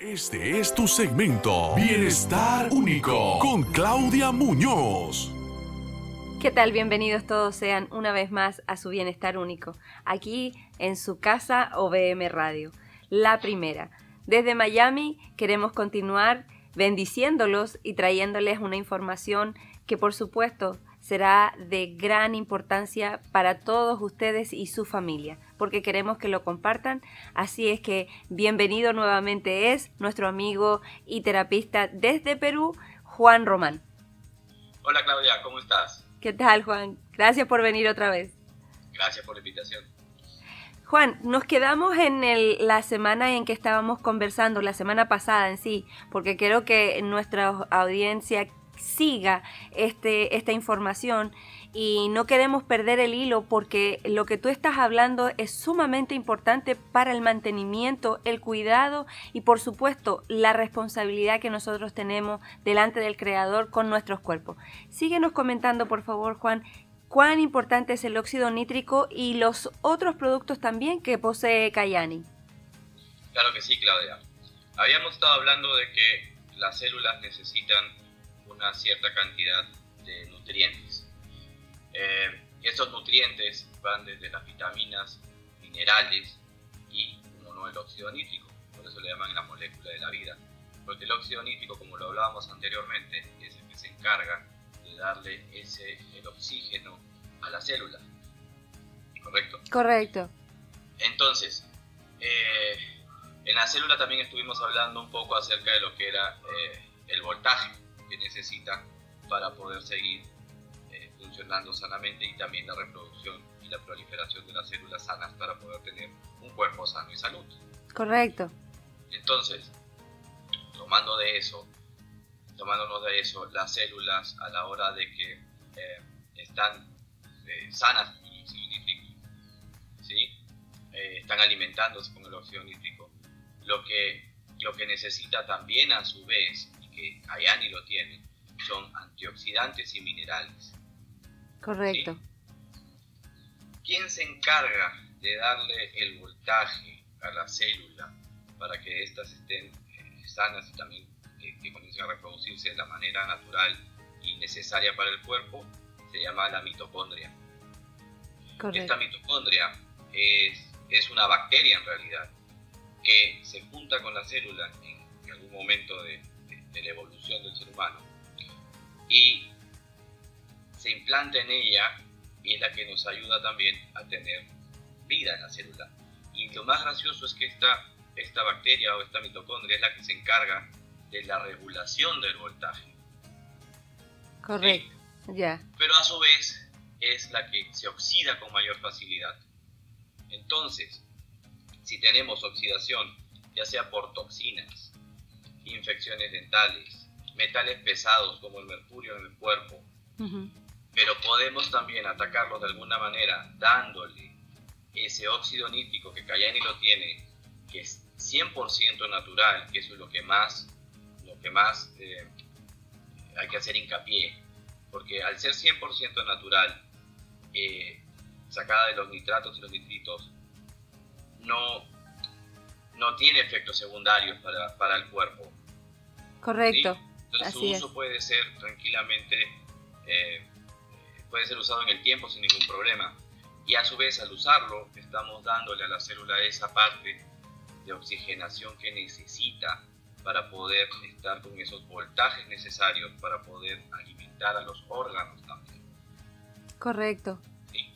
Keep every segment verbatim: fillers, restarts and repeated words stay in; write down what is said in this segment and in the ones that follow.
Este es tu segmento Bienestar Único con Claudia Muñoz. ¿Qué tal? Bienvenidos todos sean una vez más a su Bienestar Único, aquí en su casa O V M Radio, la primera. Desde Miami queremos continuar bendiciéndolos y trayéndoles una información que por supuesto será de gran importancia para todos ustedes y su familia, porque queremos que lo compartan. Así es que bienvenido nuevamente es nuestro amigo y terapista desde Perú, Juan Román. Hola Claudia, ¿cómo estás? ¿Qué tal, Juan? Gracias por venir otra vez. Gracias por la invitación. Juan, nos quedamos en el, la semana en que estábamos conversando, la semana pasada en sí, porque quiero que nuestra audiencia siga este, esta información y no queremos perder el hilo porque lo que tú estás hablando es sumamente importante para el mantenimiento, el cuidado y por supuesto la responsabilidad que nosotros tenemos delante del Creador con nuestros cuerpos. Síguenos comentando por favor, Juan, cuán importante es el óxido nítrico y los otros productos también que posee Kyani. Claro que sí, Claudia. Habíamos estado hablando de que las células necesitan una cierta cantidad de nutrientes. Eh, estos nutrientes van desde las vitaminas, minerales y, como no, el óxido nítrico. Por eso le llaman la molécula de la vida. Porque el óxido nítrico, como lo hablábamos anteriormente, es el que se encarga de darle ese, el oxígeno a la célula. ¿Correcto? Correcto. Entonces, eh, en la célula también estuvimos hablando un poco acerca de lo que era eh, el voltaje que necesita para poder seguir eh, funcionando sanamente y también la reproducción y la proliferación de las células sanas para poder tener un cuerpo sano y salud. Correcto. Entonces, tomando de eso, tomándonos de eso, las células a la hora de que eh, están eh, sanas y óxido nítrico, ¿sí? eh, están alimentándose con el óxido nítrico, lo que, lo que necesita también a su vez, que Kyani lo tiene, son antioxidantes y minerales. Correcto. ¿Sí? ¿Quién se encarga de darle el voltaje a la célula para que éstas estén eh, sanas y también eh, que comiencen a reproducirse de la manera natural y necesaria para el cuerpo? Se llama la mitocondria. Correcto. Esta mitocondria es, es una bacteria en realidad que se junta con la célula en, en algún momento de de la evolución del ser humano y se implanta en ella y es la que nos ayuda también a tener vida en la célula. Y lo más gracioso es que esta, esta bacteria o esta mitocondria es la que se encarga de la regulación del voltaje. Correcto, ¿sí? Ya. Pero a su vez es la que se oxida con mayor facilidad. Entonces, si tenemos oxidación, ya sea por toxinas, infecciones dentales, metales pesados como el mercurio en el cuerpo, uh-huh. pero podemos también atacarlos de alguna manera dándole ese óxido nítrico que Kyani lo tiene, que es cien por ciento natural, que eso es lo que más, lo que más eh, hay que hacer hincapié, porque al ser cien por ciento natural, eh, sacada de los nitratos y los nitritos, no no tiene efectos secundarios para, para el cuerpo. Correcto. ¿Sí? Entonces Así su uso es. puede ser tranquilamente, eh, puede ser usado en el tiempo sin ningún problema. Y a su vez al usarlo estamos dándole a la célula esa parte de oxigenación que necesita para poder estar con esos voltajes necesarios para poder alimentar a los órganos también. Correcto. ¿Sí?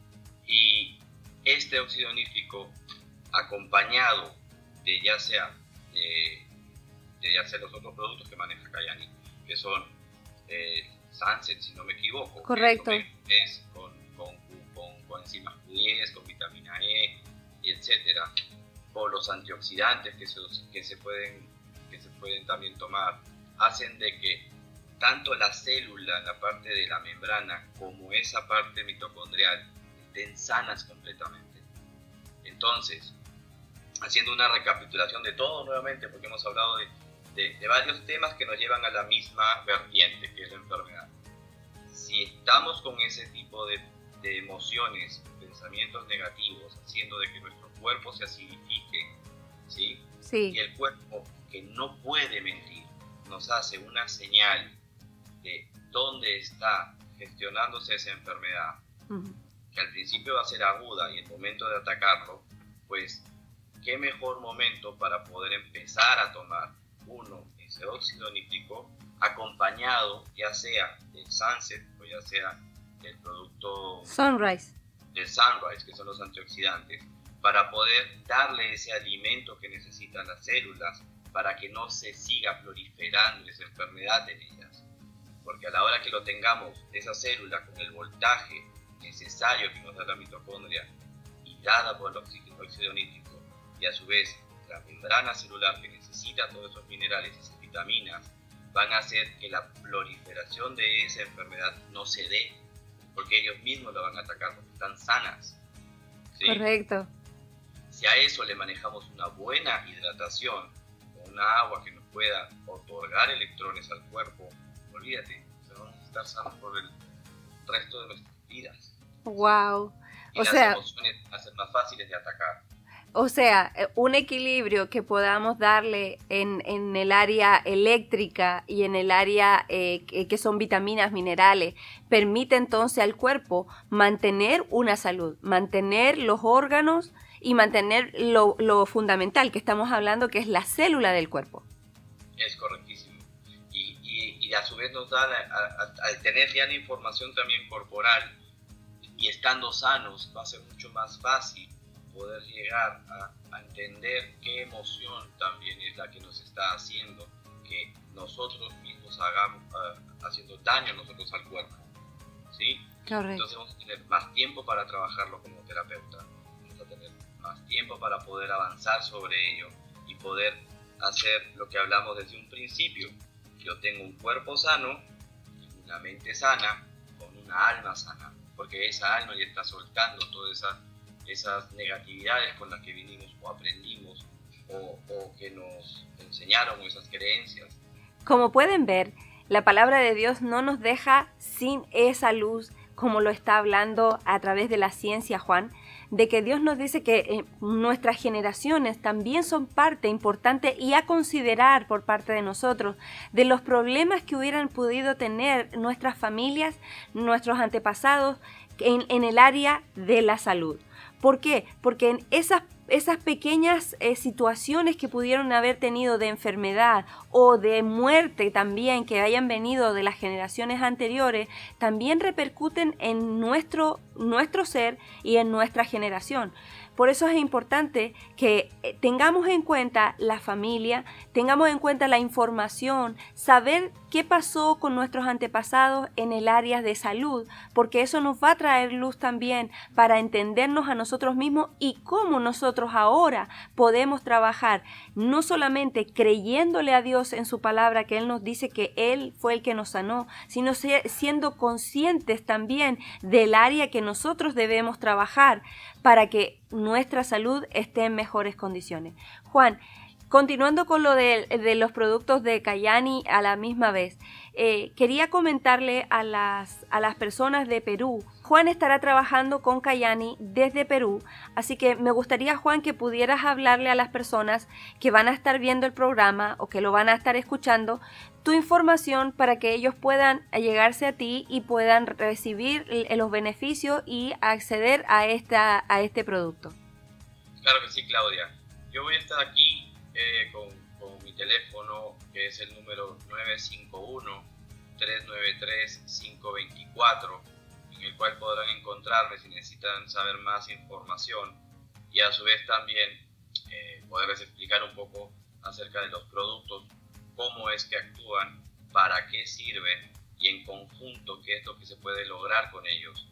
Y este óxido nítrico acompañado de ya sea de, de ya sea los otros productos que maneja Kyani, que son eh, Sunset, si no me equivoco. Correcto. Es con, con, con, con enzimas Q diez, con vitamina E, y etcétera, o los antioxidantes que se, que se pueden que se pueden también tomar, hacen de que tanto la célula, la parte de la membrana, como esa parte mitocondrial estén sanas completamente. Entonces, haciendo una recapitulación de todo nuevamente, porque hemos hablado de, de, de varios temas que nos llevan a la misma vertiente, que es la enfermedad. Si estamos con ese tipo de, de emociones, pensamientos negativos, haciendo de que nuestro cuerpo se acidifique, ¿sí? Sí. Y el cuerpo que no puede mentir, nos hace una señal de dónde está gestionándose esa enfermedad, uh-huh. que al principio va a ser aguda y el momento de atacarlo, pues qué mejor momento para poder empezar a tomar uno, ese óxido nítrico, acompañado ya sea del Sunset o ya sea del producto Sunrise, del Sunrise, que son los antioxidantes, para poder darle ese alimento que necesitan las células para que no se siga proliferando esa enfermedad en ellas. Porque a la hora que lo tengamos, esa célula con el voltaje necesario que nos da la mitocondria y dada por el óxido nítrico, y a su vez la membrana celular que necesita todos esos minerales y esas vitaminas, van a hacer que la proliferación de esa enfermedad no se dé, porque ellos mismos la van a atacar porque están sanas. ¿Sí? Correcto. Si a eso le manejamos una buena hidratación, una agua que nos pueda otorgar electrones al cuerpo, olvídate, vamos a estar sanos por el resto de nuestras vidas. Wow. Y o las sea, emociones hacen más fáciles de atacar. O sea, un equilibrio que podamos darle en, en el área eléctrica y en el área eh, que, que son vitaminas, minerales, permite entonces al cuerpo mantener una salud, mantener los órganos y mantener lo, lo fundamental que estamos hablando, que es la célula del cuerpo. Es correctísimo. Y, y, y a su vez nos da, al tener ya la información también corporal y estando sanos, va a ser mucho más fácil poder llegar a, a entender qué emoción también es la que nos está haciendo que nosotros mismos hagamos, uh, haciendo daño a nosotros al cuerpo, ¿sí? Correcto. Entonces vamos a tener más tiempo para trabajarlo como terapeuta, vamos a tener más tiempo para poder avanzar sobre ello y poder hacer lo que hablamos desde un principio. Yo tengo un cuerpo sano, una mente sana, con una alma sana, porque esa alma ya está soltando todas esas esas negatividades con las que vinimos o aprendimos o, o que nos enseñaron, esas creencias. Como pueden ver, la palabra de Dios no nos deja sin esa luz, como lo está hablando a través de la ciencia Juan, de que Dios nos dice que eh, nuestras generaciones también son parte importante y a considerar por parte de nosotros, de los problemas que hubieran podido tener nuestras familias, nuestros antepasados en, en el área de la salud. ¿Por qué? Porque en esas, esas pequeñas eh, situaciones que pudieron haber tenido de enfermedad o de muerte también, que hayan venido de las generaciones anteriores, también repercuten en nuestro, nuestro ser y en nuestra generación. Por eso es importante que tengamos en cuenta la familia, tengamos en cuenta la información, saber qué pasó con nuestros antepasados en el área de salud, porque eso nos va a traer luz también para entendernos a nosotros mismos y cómo nosotros ahora podemos trabajar, no solamente creyéndole a Dios en su palabra, que Él nos dice que Él fue el que nos sanó, sino siendo conscientes también del área que nosotros debemos trabajar para que nuestra salud esté en mejores condiciones. Juan, continuando con lo de, de los productos de Kyani a la misma vez, eh, quería comentarle a las, a las personas de Perú. Juan estará trabajando con Kyani desde Perú, así que me gustaría, Juan, que pudieras hablarle a las personas que van a estar viendo el programa o que lo van a estar escuchando, tu información para que ellos puedan llegarse a ti y puedan recibir los beneficios y acceder a, esta, a este producto. Claro que sí, Claudia. Yo voy a estar aquí eh, con, con mi teléfono, que es el número nueve cinco uno, tres nueve tres, cinco dos cuatro, en el cual podrán encontrarme si necesitan saber más información y a su vez también eh, poderles explicar un poco acerca de los productos, cómo es que actúan, para qué sirven y en conjunto qué es lo que se puede lograr con ellos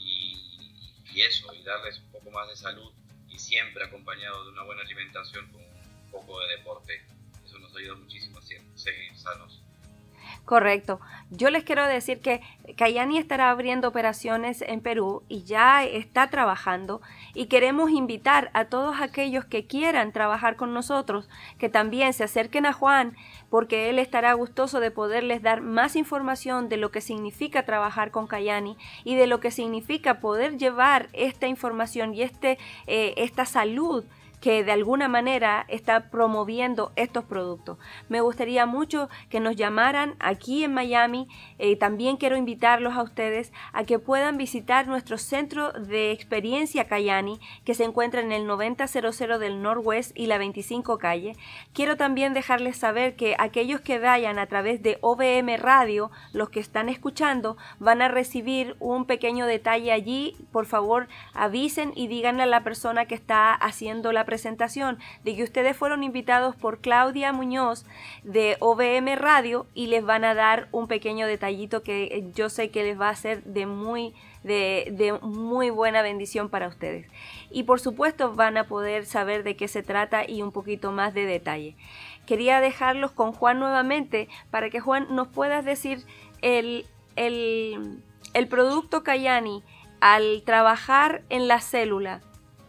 y, y eso, y darles un poco más de salud y siempre acompañado de una buena alimentación con un poco de deporte. Eso nos ayuda muchísimo a seguir sanos. Correcto. Yo les quiero decir que Kyani estará abriendo operaciones en Perú y ya está trabajando, y queremos invitar a todos aquellos que quieran trabajar con nosotros que también se acerquen a Juan, porque él estará gustoso de poderles dar más información de lo que significa trabajar con Kyani y de lo que significa poder llevar esta información y este, eh, esta salud que de alguna manera está promoviendo estos productos. Me gustaría mucho que nos llamaran aquí en Miami. Eh, también quiero invitarlos a ustedes a que puedan visitar nuestro centro de experiencia Kayani, que se encuentra en el noventa cero cero del Northwest y la veinticinco calle. Quiero también dejarles saber que aquellos que vayan a través de O V M Radio, los que están escuchando, van a recibir un pequeño detalle allí. Por favor, avisen y díganle a la persona que está haciendo la presentación de que ustedes fueron invitados por Claudia Muñoz de O V M Radio y les van a dar un pequeño detallito que yo sé que les va a ser de muy de, de muy buena bendición para ustedes. Y por supuesto van a poder saber de qué se trata y un poquito más de detalle. Quería dejarlos con Juan nuevamente para que Juan nos puedas decir el, el, el producto Kayani al trabajar en la célula.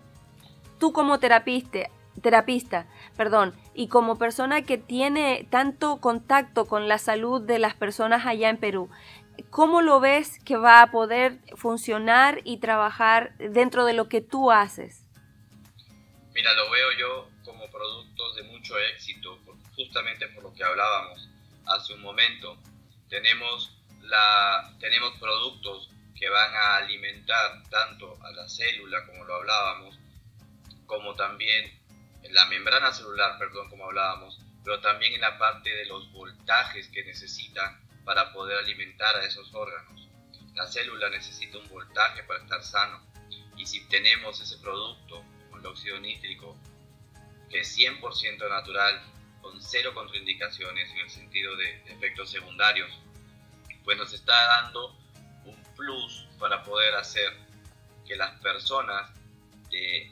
Tú como terapista, terapista, perdón, y como persona que tiene tanto contacto con la salud de las personas allá en Perú, ¿cómo lo ves que va a poder funcionar y trabajar dentro de lo que tú haces? Mira, lo veo yo como productos de mucho éxito, justamente por lo que hablábamos hace un momento. Tenemos, la, tenemos productos que van a alimentar tanto a la célula, como lo hablábamos, como también en la membrana celular, perdón, como hablábamos, pero también en la parte de los voltajes que necesita para poder alimentar a esos órganos. La célula necesita un voltaje para estar sano, y si tenemos ese producto, como el óxido nítrico, que es cien por ciento natural, con cero contraindicaciones en el sentido de, de efectos secundarios, pues nos está dando un plus para poder hacer que las personas de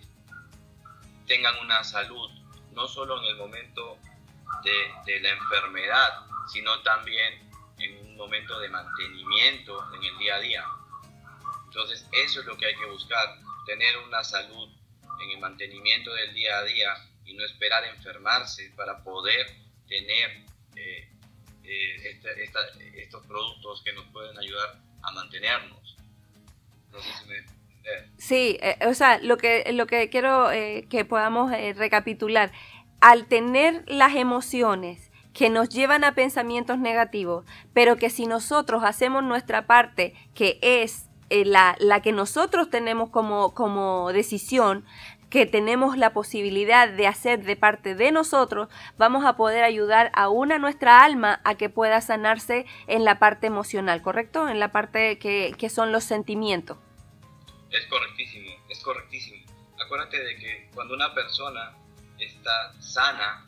tengan una salud, no solo en el momento de, de la enfermedad, sino también en un momento de mantenimiento en el día a día. Entonces eso es lo que hay que buscar, tener una salud en el mantenimiento del día a día y no esperar enfermarse para poder tener eh, eh, este, esta, estos productos que nos pueden ayudar a mantenernos. No sé si me... Sí, eh, o sea, lo que, lo que quiero eh, que podamos eh, recapitular, al tener las emociones que nos llevan a pensamientos negativos, pero que si nosotros hacemos nuestra parte, que es eh, la, la que nosotros tenemos como, como decisión, que tenemos la posibilidad de hacer de parte de nosotros, vamos a poder ayudar aún a nuestra alma a que pueda sanarse en la parte emocional, ¿correcto? En la parte que, que son los sentimientos. Es correctísimo, es correctísimo. Acuérdate de que cuando una persona está sana,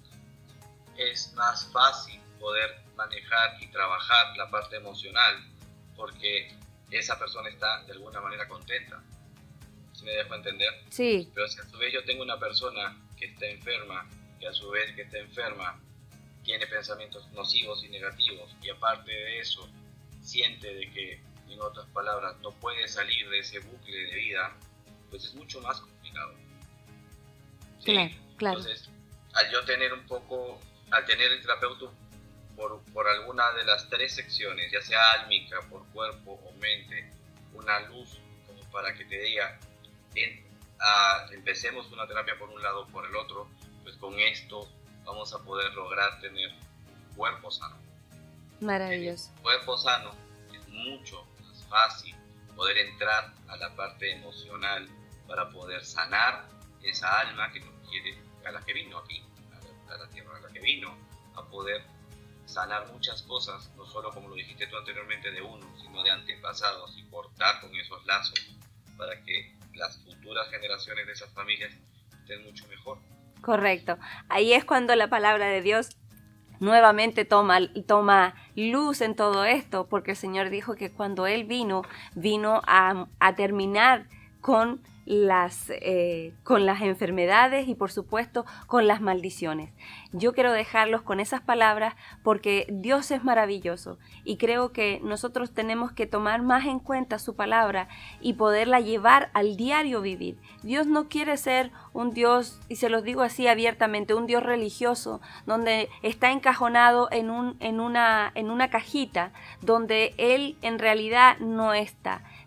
es más fácil poder manejar y trabajar la parte emocional, porque esa persona está de alguna manera contenta. ¿Sí me dejo entender? Sí. Pero si a su vez yo tengo una persona que está enferma, que a su vez que está enferma tiene pensamientos nocivos y negativos, y aparte de eso siente de que, en otras palabras, no puede salir de ese bucle de vida, pues es mucho más complicado. ¿Sí? Claro, claro. Entonces, al yo tener un poco, al tener el terapeuta por, por alguna de las tres secciones, ya sea álmica, por cuerpo o mente, una luz como para que te diga, en, a, empecemos una terapia por un lado o por el otro, pues con esto vamos a poder lograr tener un cuerpo sano. Maravilloso. El cuerpo sano es mucho más fácil poder entrar a la parte emocional para poder sanar esa alma que no quiere, a la que vino aquí, a la, a la tierra a la que vino, a poder sanar muchas cosas, no solo como lo dijiste tú anteriormente de uno, sino de antepasados, y cortar con esos lazos para que las futuras generaciones de esas familias estén mucho mejor. Correcto. Ahí es cuando la palabra de Dios nuevamente toma, toma luz en todo esto, porque el Señor dijo que cuando Él vino, vino a, a terminar con las, eh, con las enfermedades y por supuesto con las maldiciones. Yo quiero dejarlos con esas palabras porque Dios es maravilloso y creo que nosotros tenemos que tomar más en cuenta su palabra y poderla llevar al diario vivir. Dios no quiere ser un Dios, y se los digo así abiertamente, un Dios religioso donde está encajonado en, un, en, una, en una cajita donde Él en realidad no está.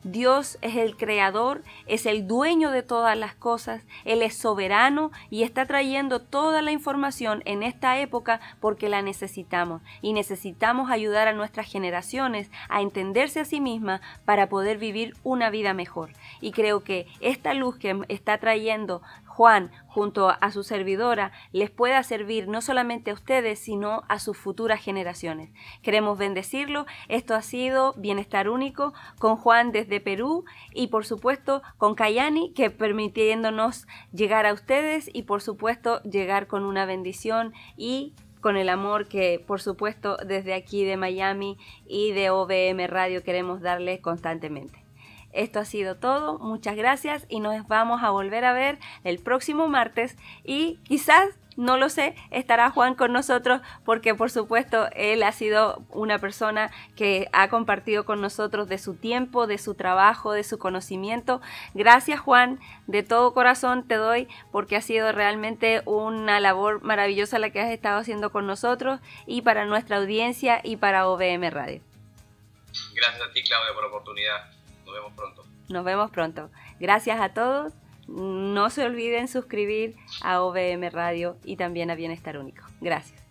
Dios es el creador, es el dueño de todas las cosas, Él es soberano y está trayendo toda la información en esta época porque la necesitamos y necesitamos ayudar a nuestras generaciones a entenderse a sí mismas para poder vivir una vida mejor. Y creo que esta luz que está trayendo Juan junto a su servidora les pueda servir no solamente a ustedes, sino a sus futuras generaciones. Queremos bendecirlo. Esto ha sido Bienestar Único con Juan desde Perú y por supuesto con Kayani, que permitiéndonos llegar a ustedes y por supuesto llegar con una bendición y con el amor que por supuesto desde aquí de Miami y de O V M Radio queremos darles constantemente. Esto ha sido todo, muchas gracias y nos vamos a volver a ver el próximo martes y quizás, no lo sé, estará Juan con nosotros porque por supuesto él ha sido una persona que ha compartido con nosotros de su tiempo, de su trabajo, de su conocimiento. Gracias Juan, de todo corazón te doy porque ha sido realmente una labor maravillosa la que has estado haciendo con nosotros y para nuestra audiencia y para O V M Radio. Gracias a ti Claudia por la oportunidad. Nos vemos pronto. Nos vemos pronto. Gracias a todos. No se olviden suscribir a O V M Radio y también a Bienestar Único. Gracias.